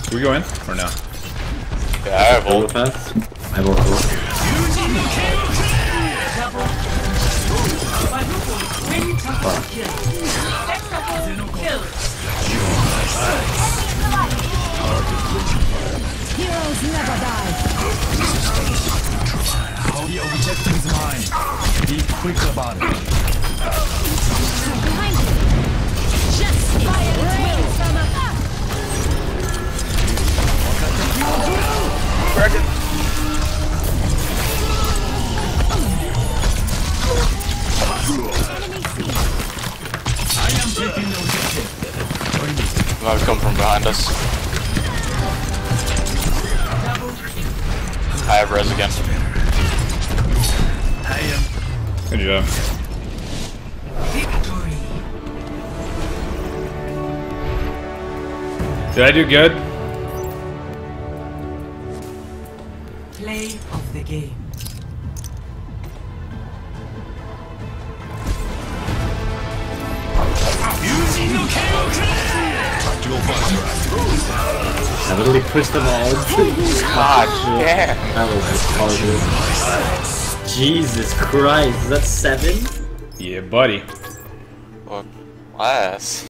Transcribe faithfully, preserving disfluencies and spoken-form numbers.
Should we go in or no? Yeah, I have ult. I have ult. Heroes never die. All the objectives mine. Be quick about it. Behind you. Just fire wings from above. Dragon. I am taking the objective. Might come from behind us. I have res again. I am. Good job. Victory. Did I do good? Play of the game. Using the K O K! I literally pushed them all. God damn. That was horrible. Jesus Christ, is that seven? Yeah, buddy. Well, last.